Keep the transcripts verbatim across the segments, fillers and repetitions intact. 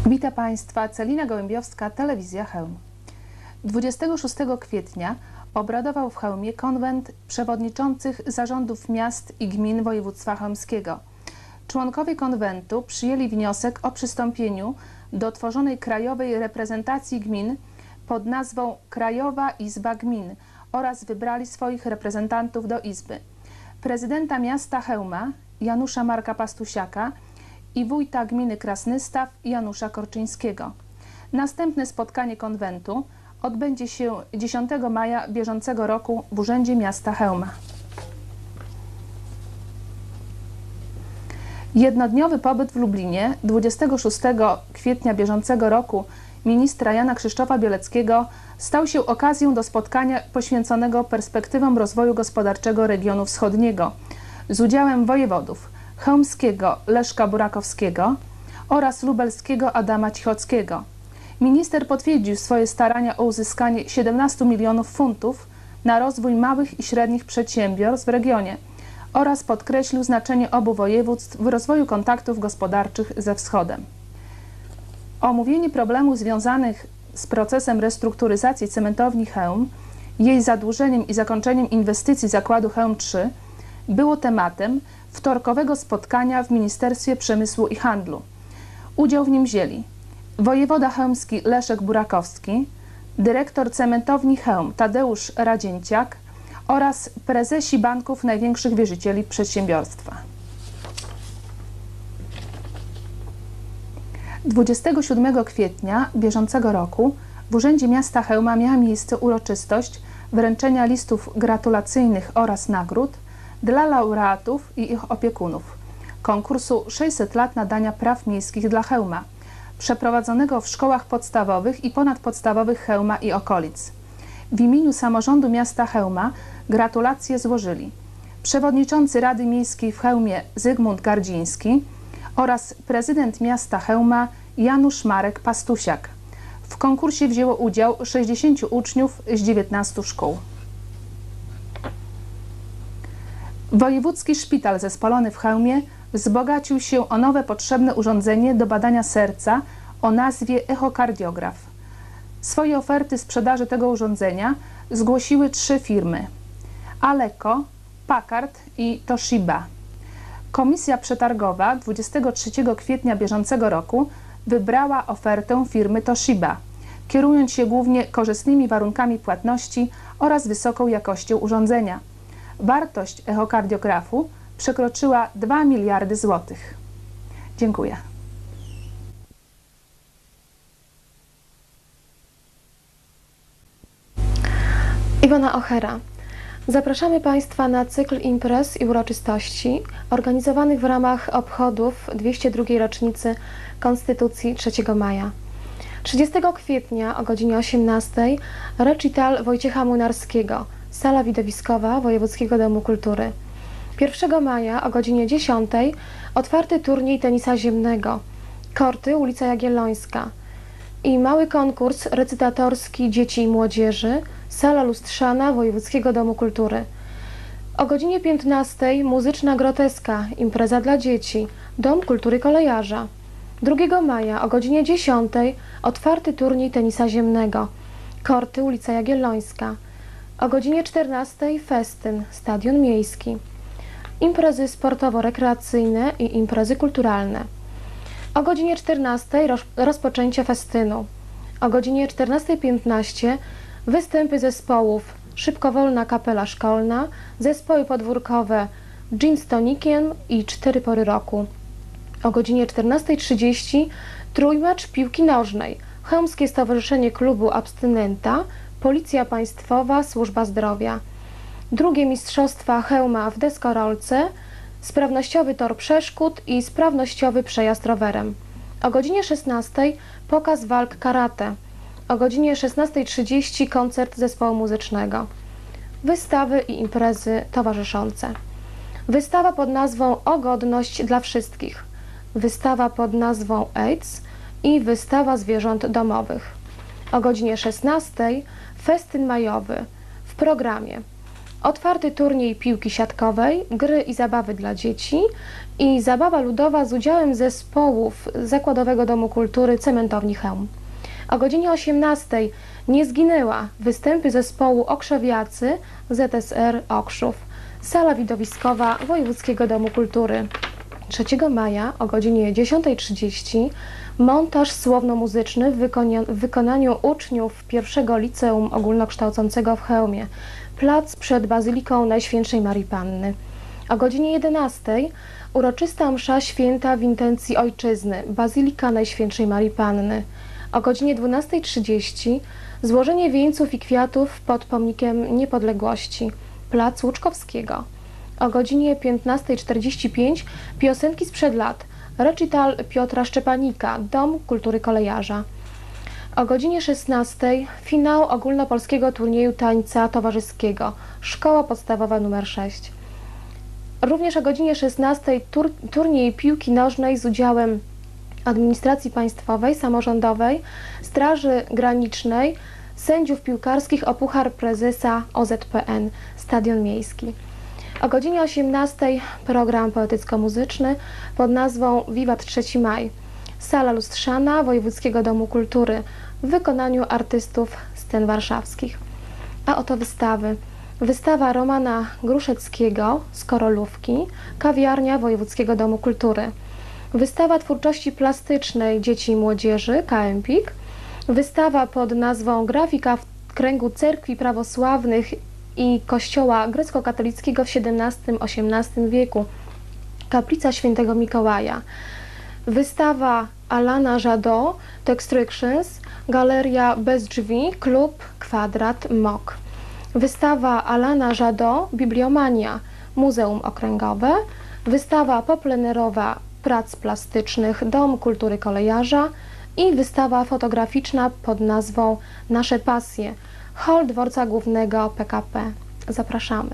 Witam Państwa, Celina Gołębiowska, Telewizja Chełm. dwudziestego szóstego kwietnia obradował w Chełmie konwent przewodniczących zarządów miast i gmin województwa chełmskiego. Członkowie konwentu przyjęli wniosek o przystąpieniu do tworzonej krajowej reprezentacji gmin pod nazwą Krajowa Izba Gmin oraz wybrali swoich reprezentantów do Izby. Prezydenta miasta Chełma Janusza Marka Pastusiaka i wójta gminy Krasnystaw Janusza Korczyńskiego. Następne spotkanie konwentu odbędzie się dziesiątego maja bieżącego roku w Urzędzie Miasta Chełma. Jednodniowy pobyt w Lublinie dwudziestego szóstego kwietnia bieżącego roku ministra Jana Krzysztofa Bieleckiego stał się okazją do spotkania poświęconego perspektywom rozwoju gospodarczego regionu wschodniego z udziałem wojewodów chełmskiego Leszka Burakowskiego oraz lubelskiego Adama Cichockiego. Minister potwierdził swoje starania o uzyskanie siedemnastu milionów funtów na rozwój małych i średnich przedsiębiorstw w regionie oraz podkreślił znaczenie obu województw w rozwoju kontaktów gospodarczych ze Wschodem. Omówienie problemów związanych z procesem restrukturyzacji cementowni Chełm, jej zadłużeniem i zakończeniem inwestycji zakładu Chełm trzy było tematem wtorkowego spotkania w Ministerstwie Przemysłu i Handlu. Udział w nim wzięli wojewoda chełmski Leszek Burakowski, dyrektor cementowni Chełm Tadeusz Radzięciak oraz prezesi banków największych wierzycieli przedsiębiorstwa. dwudziestego siódmego kwietnia bieżącego roku w Urzędzie Miasta Chełma miała miejsce uroczystość wręczenia listów gratulacyjnych oraz nagród dla laureatów i ich opiekunów konkursu sześćset lat nadania praw miejskich dla Chełma, przeprowadzonego w szkołach podstawowych i ponadpodstawowych Chełma i okolic. W imieniu samorządu miasta Chełma gratulacje złożyli przewodniczący Rady Miejskiej w Chełmie Zygmunt Gardziński oraz prezydent miasta Chełma Janusz Marek Pastusiak. W konkursie wzięło udział sześćdziesięciu uczniów z dziewiętnastu szkół. Wojewódzki Szpital Zespolony w Chełmie wzbogacił się o nowe potrzebne urządzenie do badania serca o nazwie echokardiograf. Swoje oferty sprzedaży tego urządzenia zgłosiły trzy firmy: Aleko, Packard i Toshiba. Komisja przetargowa dwudziestego trzeciego kwietnia bieżącego roku wybrała ofertę firmy Toshiba, kierując się głównie korzystnymi warunkami płatności oraz wysoką jakością urządzenia. Wartość echokardiografu przekroczyła dwa miliardy złotych. Dziękuję. Iwona Ochera. Zapraszamy Państwa na cykl imprez i uroczystości organizowanych w ramach obchodów dwieście drugiej rocznicy Konstytucji trzeciego maja. trzydziestego kwietnia o godzinie osiemnastej recital Wojciecha Młynarskiego, sala widowiskowa Wojewódzkiego Domu Kultury. pierwszego maja o godzinie dziesiątej otwarty turniej tenisa ziemnego, korty ulica Jagiellońska i mały konkurs recytatorski dzieci i młodzieży, sala lustrzana Wojewódzkiego Domu Kultury. O godzinie piętnastej muzyczna groteska, impreza dla dzieci, Dom Kultury Kolejarza. drugiego maja o godzinie dziesiątej otwarty turniej tenisa ziemnego, korty ulica Jagiellońska. O godzinie czternastej festyn, Stadion Miejski. Imprezy sportowo-rekreacyjne i imprezy kulturalne. O godzinie czternastej roz, rozpoczęcie festynu. O godzinie czternastej piętnaście występy zespołów Szybkowolna Kapela Szkolna, zespoły podwórkowe Gin z tonikiem i Cztery Pory Roku. O godzinie czternastej trzydzieści trójmecz piłki nożnej, Chełmskie Stowarzyszenie Klubu Abstynenta, Policja Państwowa, Służba Zdrowia. Drugie Mistrzostwa Chełma w deskorolce, sprawnościowy tor przeszkód i sprawnościowy przejazd rowerem. O godzinie szesnastej pokaz walk karate. O godzinie szesnastej trzydzieści koncert zespołu muzycznego. Wystawy i imprezy towarzyszące. Wystawa pod nazwą O godność dla wszystkich. Wystawa pod nazwą AIDS i wystawa zwierząt domowych. O godzinie szesnastej festyn majowy. W programie otwarty turniej piłki siatkowej, gry i zabawy dla dzieci i zabawa ludowa z udziałem zespołów Zakładowego Domu Kultury Cementowni Chełm. O godzinie osiemnastej nie zginęła występy zespołu Okrzewiacy Z S R Okrzów, sala widowiskowa Wojewódzkiego Domu Kultury. trzeciego maja o godzinie dziesiątej trzydzieści montaż słowno-muzyczny w, wykonia- w wykonaniu uczniów pierwszego Liceum Ogólnokształcącego w Chełmie, plac przed Bazyliką Najświętszej Marii Panny. O godzinie jedenastej uroczysta msza święta w intencji ojczyzny, Bazylika Najświętszej Marii Panny. O godzinie dwunastej trzydzieści złożenie wieńców i kwiatów pod pomnikiem Niepodległości, plac Łuczkowskiego. O godzinie piętnastej czterdzieści pięć piosenki sprzed lat, recital Piotra Szczepanika, Dom Kultury Kolejarza. O godzinie szesnastej finał ogólnopolskiego turnieju tańca towarzyskiego, Szkoła Podstawowa nr sześć. Również o godzinie szesnastej tur turniej piłki nożnej z udziałem administracji państwowej, samorządowej, Straży Granicznej, sędziów piłkarskich o Puchar Prezesa O Z P N, Stadion Miejski. O godzinie osiemnastej program poetycko-muzyczny pod nazwą Wiwat trzeci maj, sala lustrzana Wojewódzkiego Domu Kultury w wykonaniu artystów scen warszawskich. A oto wystawy. Wystawa Romana Gruszeckiego z Korolówki, kawiarnia Wojewódzkiego Domu Kultury. Wystawa twórczości plastycznej dzieci i młodzieży, K M P I K. Wystawa pod nazwą Grafika w kręgu cerkwi prawosławnych i kościoła grecko-katolickiego w siedemnastym osiemnastym wieku, Kaplica Świętego Mikołaja. Wystawa Alana Jadot, Textrictions, Galeria Bez Drzwi, Klub Kwadrat M O K. Wystawa Alana Jadot, Bibliomania, Muzeum Okręgowe. Wystawa poplenerowa prac plastycznych, Dom Kultury Kolejarza i wystawa fotograficzna pod nazwą Nasze pasje, hol Dworca Głównego P K P. Zapraszamy.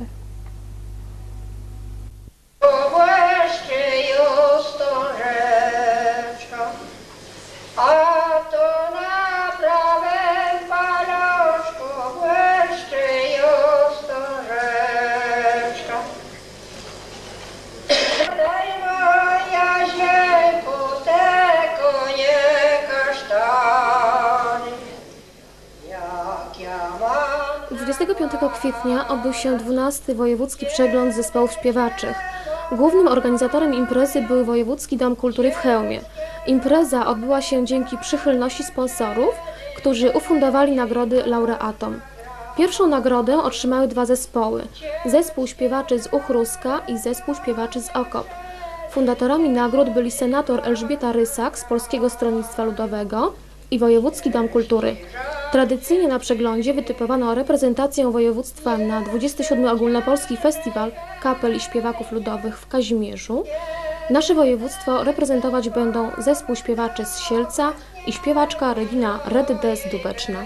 dwudziestego piątego kwietnia odbył się dwunasty Wojewódzki Przegląd Zespołów Śpiewaczych. Głównym organizatorem imprezy był Wojewódzki Dom Kultury w Chełmie. Impreza odbyła się dzięki przychylności sponsorów, którzy ufundowali nagrody laureatom. Pierwszą nagrodę otrzymały dwa zespoły. Zespół śpiewaczy z Uchruska i zespół śpiewaczy z Okop. Fundatorami nagród byli senator Elżbieta Rysak z Polskiego Stronnictwa Ludowego i Wojewódzki Dom Kultury. Tradycyjnie na przeglądzie wytypowano reprezentację województwa na dwudziesty siódmy Ogólnopolski Festiwal Kapel i Śpiewaków Ludowych w Kazimierzu. Nasze województwo reprezentować będą zespół śpiewaczy z Sielca i śpiewaczka Regina Redde z Dubeczna.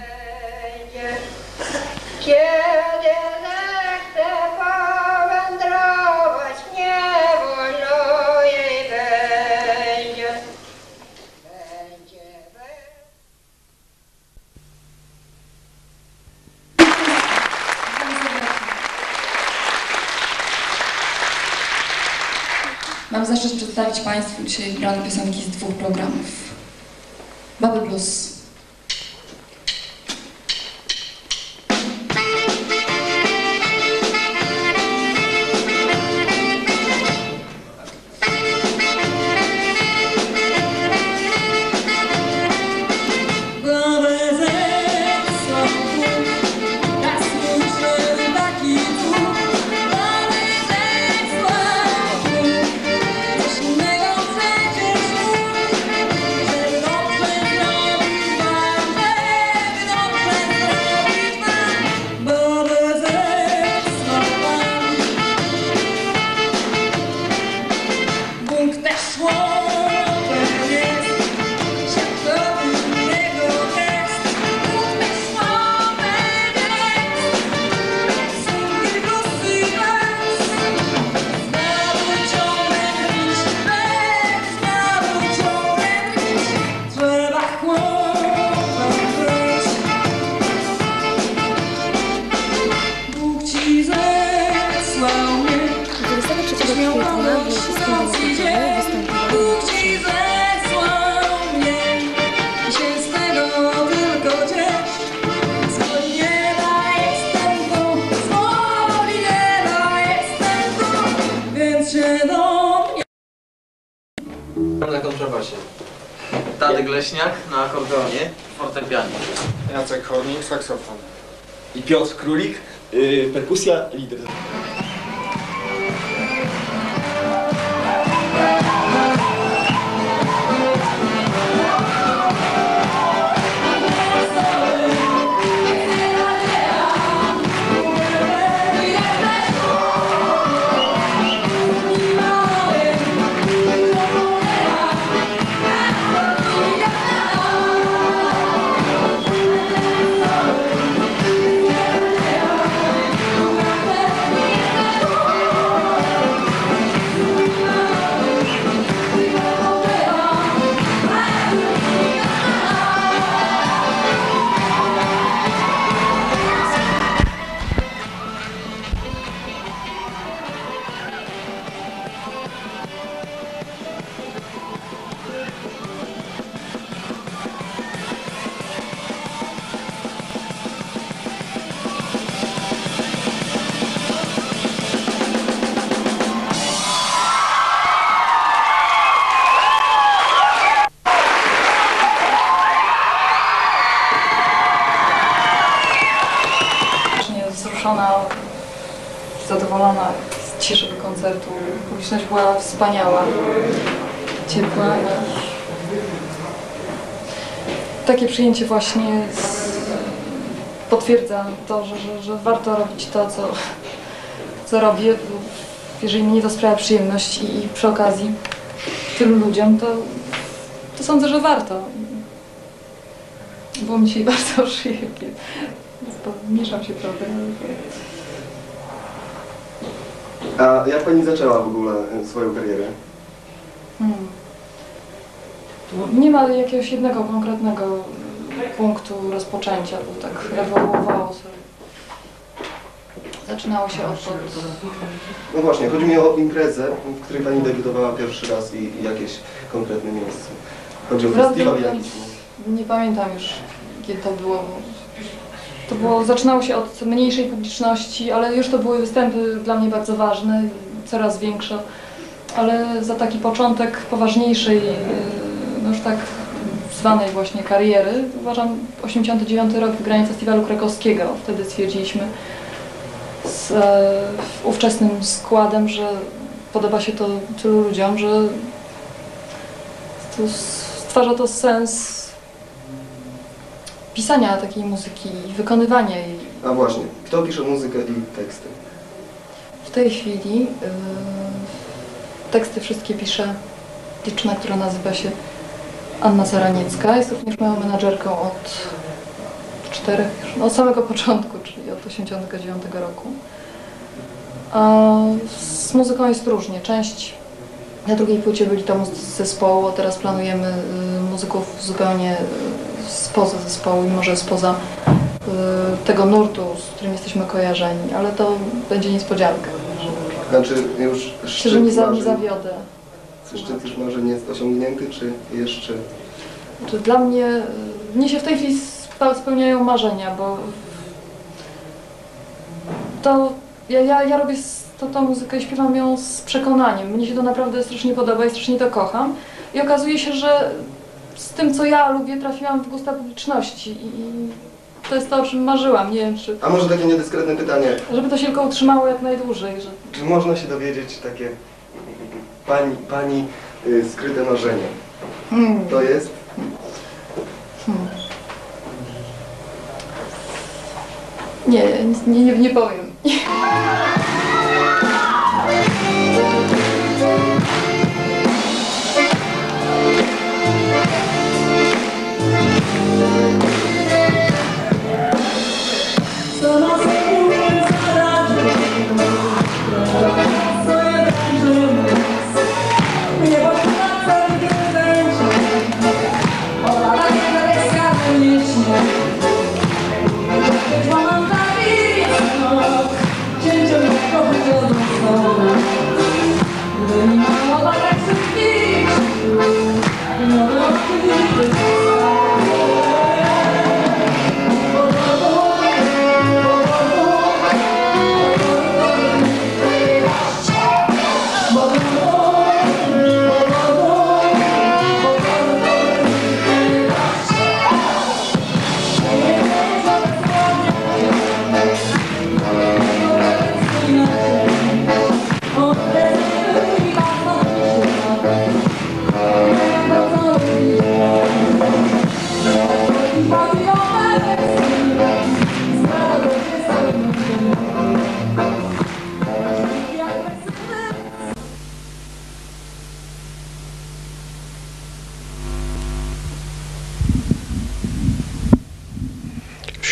Kiedy zechce powędrować, nie wolno jej będzie. Będzie Mam zaszczyt przedstawić Państwu dzisiaj wybrane piosenki z dwóch programów. Baby Blues. Że dobrze zrobi Andrzej Wszystkim występował Bóg ci zesłał mnie i się z tego tylko ciesz. Z Oliwiera jestem tu, z Oliwiera jestem tu, więc się do mnie. Na kontrabasie. Tadek Leśniak na akordeonie, fortepianie. Jacek Hornik, saksofon. I Piotr Królik, yy, perkusja, lider. Wzruszona, zadowolona z ciszy do koncertu. Publiczność była wspaniała, ciepła. Takie przyjęcie właśnie z... potwierdza to, że, że, że warto robić to, co, co robię. Jeżeli mnie to sprawia przyjemność i, i przy okazji tylu ludziom, to, to sądzę, że warto. Było mi dzisiaj bardzo przyjemnie. Mieszam się trochę. A jak pani zaczęła w ogóle swoją karierę? Hmm. Nie ma jakiegoś jednego konkretnego punktu rozpoczęcia, bo tak ewoluowało sobie. Zaczynało się od... od... No właśnie, chodzi mi o imprezę, w której pani debiutowała pierwszy raz i, i jakieś konkretne miejsce. Chodzi o festiwal jakiś. Nie pamiętam już, kiedy to było. To było, zaczynało się od mniejszej publiczności, ale już to były występy dla mnie bardzo ważne, coraz większe. Ale za taki początek poważniejszej, no już tak zwanej właśnie kariery, uważam osiemdziesiąty dziewiąty rok, wygranie festiwalu krakowskiego. Wtedy stwierdziliśmy z e, ówczesnym składem, że podoba się to tylu ludziom, że to stwarza to sens pisania takiej muzyki i wykonywania jej. A właśnie, kto pisze muzykę i teksty? W tej chwili yy, teksty wszystkie pisze dziewczyna, która nazywa się Anna Zaraniecka. Jest również moją menadżerką od czterech, no od samego początku, czyli od osiemdziesiątego dziewiątego roku. A z muzyką jest różnie. Część na drugiej płycie byli to muzycy z zespołu, a teraz planujemy y, muzyków zupełnie y, spoza zespołu, mimo że spoza y, tego nurtu, z którym jesteśmy kojarzeni, ale to będzie niespodzianka. Znaczy już Myślę, że nie, za, nie zawiodę. Szczyt już marzeń jest osiągnięty, czy jeszcze? Znaczy, dla mnie, y, mnie się w tej chwili spełniają marzenia, bo to ja, ja, ja robię to, tą muzykę i śpiewam ją z przekonaniem. Mnie się to naprawdę strasznie podoba i strasznie to kocham. I okazuje się, że z tym, co ja lubię, trafiłam w gusta publiczności. I to jest to, o czym marzyłam. Nie wiem, czy... A może takie niedyskretne pytanie? Żeby to się tylko utrzymało jak najdłużej. Że... Czy można się dowiedzieć takie pani, pani y, skryte marzenie? Hmm. To jest? Hmm. Nie, nie, nie, nie powiem. Mam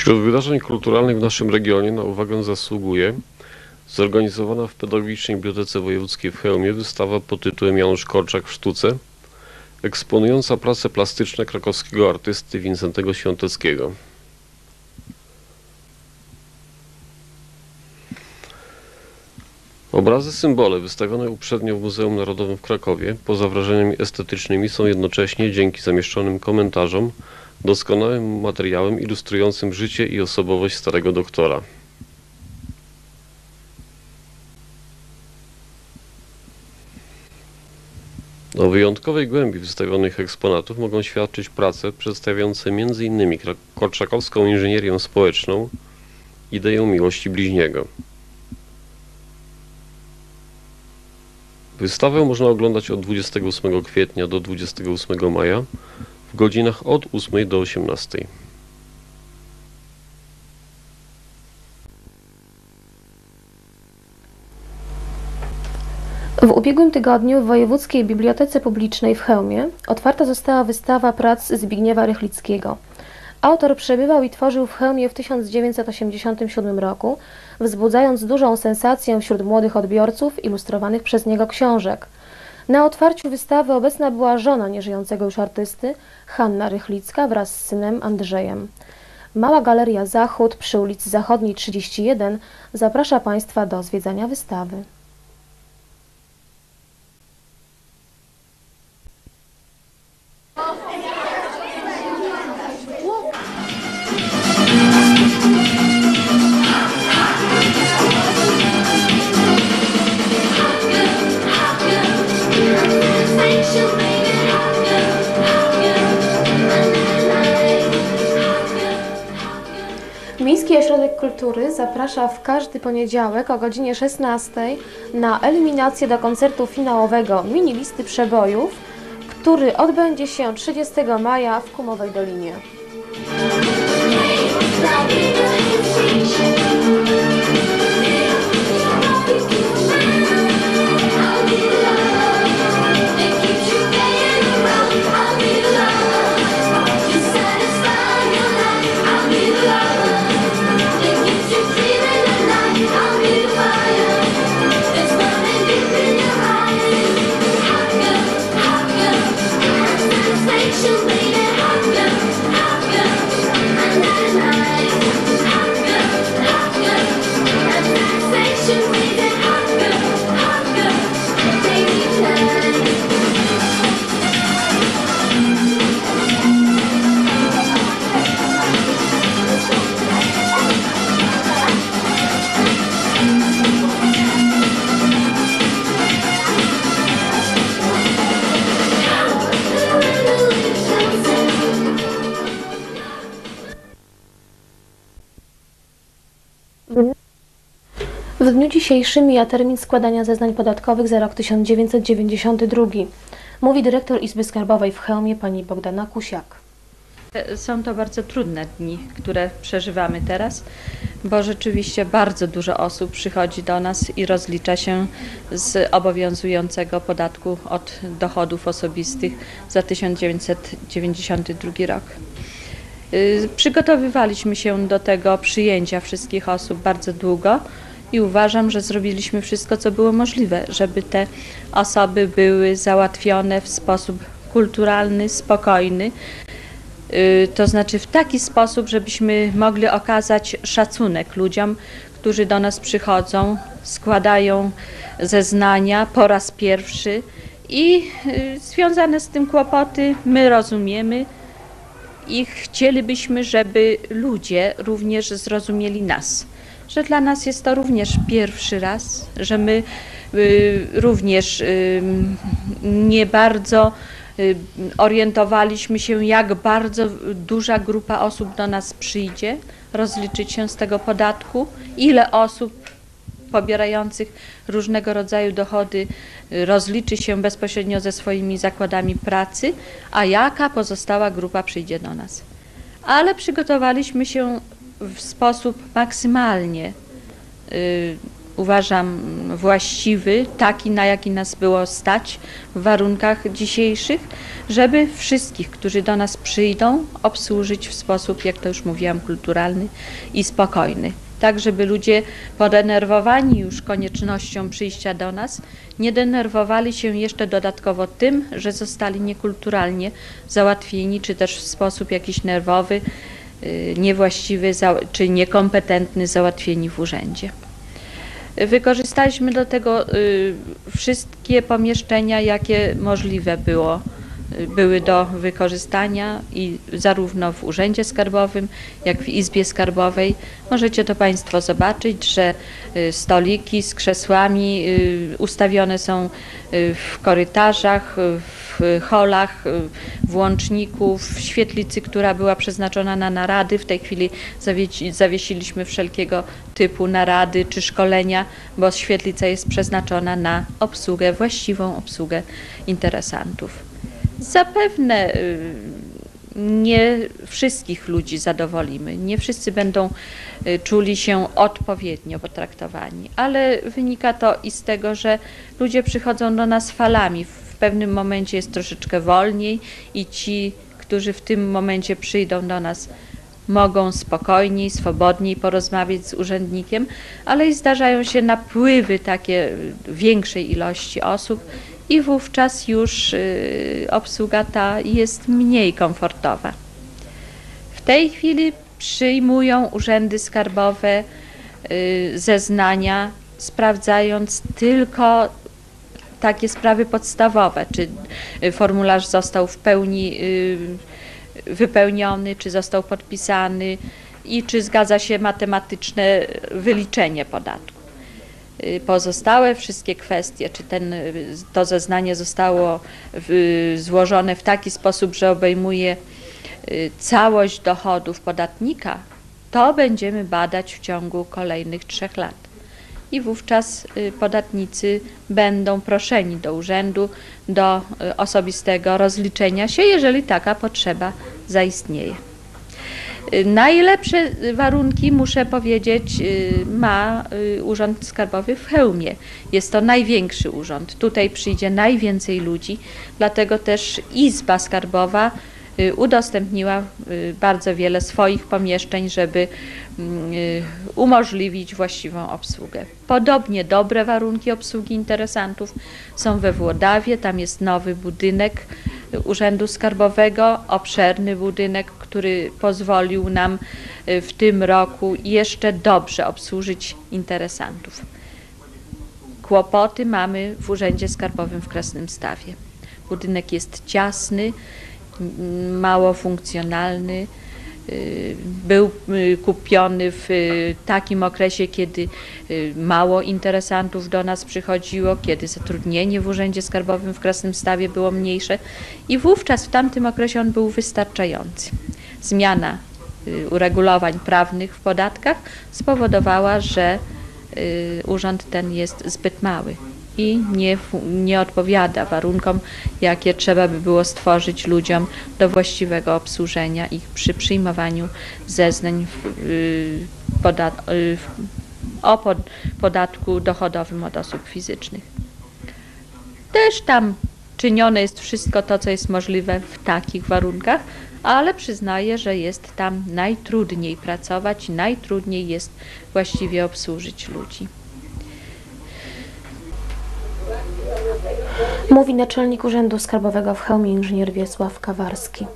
Wśród wydarzeń kulturalnych w naszym regionie na uwagę zasługuje zorganizowana w Pedagogicznej Bibliotece Wojewódzkiej w Chełmie wystawa pod tytułem Janusz Korczak w sztuce, eksponująca prace plastyczne krakowskiego artysty Wincentego Świąteckiego. Obrazy symbole wystawione uprzednio w Muzeum Narodowym w Krakowie, poza wrażeniami estetycznymi, są jednocześnie, dzięki zamieszczonym komentarzom, doskonałym materiałem ilustrującym życie i osobowość starego doktora. O wyjątkowej głębi wystawionych eksponatów mogą świadczyć prace przedstawiające między innymi korczakowską inżynierię społeczną, ideę miłości bliźniego. Wystawę można oglądać od dwudziestego ósmego kwietnia do dwudziestego ósmego maja w godzinach od ósmej do osiemnastej. W ubiegłym tygodniu w Wojewódzkiej Bibliotece Publicznej w Chełmie otwarta została wystawa prac Zbigniewa Rychlickiego. Autor przebywał i tworzył w Chełmie w tysiąc dziewięćset osiemdziesiątym siódmym roku, wzbudzając dużą sensację wśród młodych odbiorców ilustrowanych przez niego książek. Na otwarciu wystawy obecna była żona nieżyjącego już artysty, Hanna Rychlicka, wraz z synem Andrzejem. Mała Galeria Zachód przy ulicy Zachodniej trzydzieści jeden zaprasza Państwa do zwiedzania wystawy. Miejski Ośrodek Kultury zaprasza w każdy poniedziałek o godzinie szesnastej na eliminację do koncertu finałowego Mini Listy Przebojów, który odbędzie się trzydziestego maja w Kumowej Dolinie. W dniu dzisiejszym mija termin składania zeznań podatkowych za rok tysiąc dziewięćset dziewięćdziesiąty drugi. Mówi dyrektor Izby Skarbowej w Chełmie pani Bogdana Kusiak. Są to bardzo trudne dni, które przeżywamy teraz, bo rzeczywiście bardzo dużo osób przychodzi do nas i rozlicza się z obowiązującego podatku od dochodów osobistych za tysiąc dziewięćset dziewięćdziesiąty drugi rok. Przygotowywaliśmy się do tego przyjęcia wszystkich osób bardzo długo i uważam, że zrobiliśmy wszystko, co było możliwe, żeby te osoby były załatwione w sposób kulturalny, spokojny, to znaczy w taki sposób, żebyśmy mogli okazać szacunek ludziom, którzy do nas przychodzą, składają zeznania po raz pierwszy i związane z tym kłopoty my rozumiemy i chcielibyśmy, żeby ludzie również zrozumieli nas, że dla nas jest to również pierwszy raz, że my y, również y, nie bardzo y, orientowaliśmy się, jak bardzo duża grupa osób do nas przyjdzie rozliczyć się z tego podatku, ile osób pobierających różnego rodzaju dochody rozliczy się bezpośrednio ze swoimi zakładami pracy, a jaka pozostała grupa przyjdzie do nas. Ale przygotowaliśmy się w sposób maksymalnie y, uważam właściwy, taki na jaki nas było stać w warunkach dzisiejszych, żeby wszystkich, którzy do nas przyjdą, obsłużyć w sposób, jak to już mówiłam, kulturalny i spokojny. Tak, żeby ludzie podenerwowani już koniecznością przyjścia do nas, nie denerwowali się jeszcze dodatkowo tym, że zostali niekulturalnie załatwieni, czy też w sposób jakiś nerwowy, niewłaściwy czy niekompetentny załatwieni w urzędzie. Wykorzystaliśmy do tego wszystkie pomieszczenia, jakie możliwe było, były do wykorzystania i zarówno w Urzędzie Skarbowym, jak w Izbie Skarbowej. Możecie to Państwo zobaczyć, że stoliki z krzesłami ustawione są w korytarzach, w holach, w łączniku, w świetlicy, która była przeznaczona na narady. W tej chwili zawiesiliśmy wszelkiego typu narady czy szkolenia, bo świetlica jest przeznaczona na obsługę, właściwą obsługę interesantów. Zapewne nie wszystkich ludzi zadowolimy, nie wszyscy będą czuli się odpowiednio potraktowani, ale wynika to i z tego, że ludzie przychodzą do nas falami. W pewnym momencie jest troszeczkę wolniej i ci, którzy w tym momencie przyjdą do nas, mogą spokojniej, swobodniej porozmawiać z urzędnikiem, ale i zdarzają się napływy takie większej ilości osób, i wówczas już y, obsługa ta jest mniej komfortowa. W tej chwili przyjmują urzędy skarbowe y, zeznania, sprawdzając tylko takie sprawy podstawowe, czy formularz został w pełni y, wypełniony, czy został podpisany i czy zgadza się matematyczne wyliczenie podatku. Pozostałe wszystkie kwestie, czy ten, to zeznanie zostało w, złożone w taki sposób, że obejmuje całość dochodów podatnika, to będziemy badać w ciągu kolejnych trzech lat. I wówczas podatnicy będą proszeni do urzędu do osobistego rozliczenia się, jeżeli taka potrzeba zaistnieje. Najlepsze warunki, muszę powiedzieć, ma Urząd Skarbowy w Chełmie. Jest to największy urząd. Tutaj przyjdzie najwięcej ludzi, dlatego też Izba Skarbowa udostępniła bardzo wiele swoich pomieszczeń, żeby umożliwić właściwą obsługę. Podobnie dobre warunki obsługi interesantów są we Włodawie. Tam jest nowy budynek Urzędu Skarbowego, obszerny budynek, który pozwolił nam w tym roku jeszcze dobrze obsłużyć interesantów. Kłopoty mamy w Urzędzie Skarbowym w Krasnymstawie. Budynek jest ciasny, mało funkcjonalny. Był kupiony w takim okresie, kiedy mało interesantów do nas przychodziło, kiedy zatrudnienie w Urzędzie Skarbowym w Krasnymstawie było mniejsze i wówczas w tamtym okresie on był wystarczający. Zmiana uregulowań prawnych w podatkach spowodowała, że urząd ten jest zbyt mały i nie, nie odpowiada warunkom, jakie trzeba by było stworzyć ludziom do właściwego obsłużenia ich przy przyjmowaniu zeznań w, podat, w, o pod, podatku dochodowym od osób fizycznych. Też tam czynione jest wszystko to, co jest możliwe w takich warunkach, ale przyznaję, że jest tam najtrudniej pracować, najtrudniej jest właściwie obsłużyć ludzi. Mówi naczelnik Urzędu Skarbowego w Chełmie inżynier Wiesław Kawarski.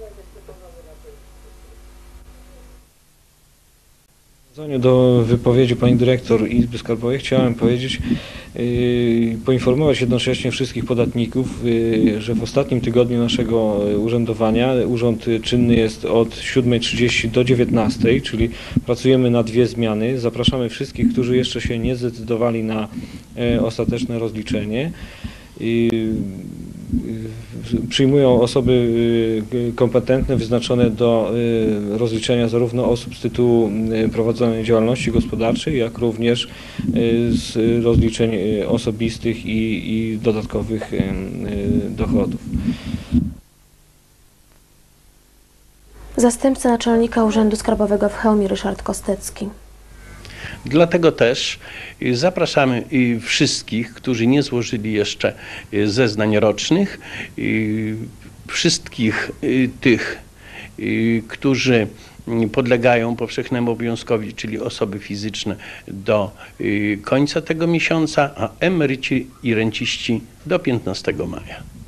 Do wypowiedzi pani dyrektor Izby Skarbowej chciałem powiedzieć, yy, poinformować jednocześnie wszystkich podatników, yy, że w ostatnim tygodniu naszego urzędowania urząd czynny jest od siódmej trzydzieści do dziewiętnastej, czyli pracujemy na dwie zmiany. Zapraszamy wszystkich, którzy jeszcze się nie zdecydowali na yy, ostateczne rozliczenie. Yy, Przyjmują osoby kompetentne, wyznaczone do rozliczenia zarówno osób z tytułu prowadzonej działalności gospodarczej, jak również z rozliczeń osobistych i, i dodatkowych dochodów. Zastępca naczelnika Urzędu Skarbowego w Chełmie Ryszard Kostecki. Dlatego też zapraszamy wszystkich, którzy nie złożyli jeszcze zeznań rocznych, wszystkich tych, którzy podlegają powszechnemu obowiązkowi, czyli osoby fizyczne, do końca tego miesiąca, a emeryci i renciści do piętnastego maja.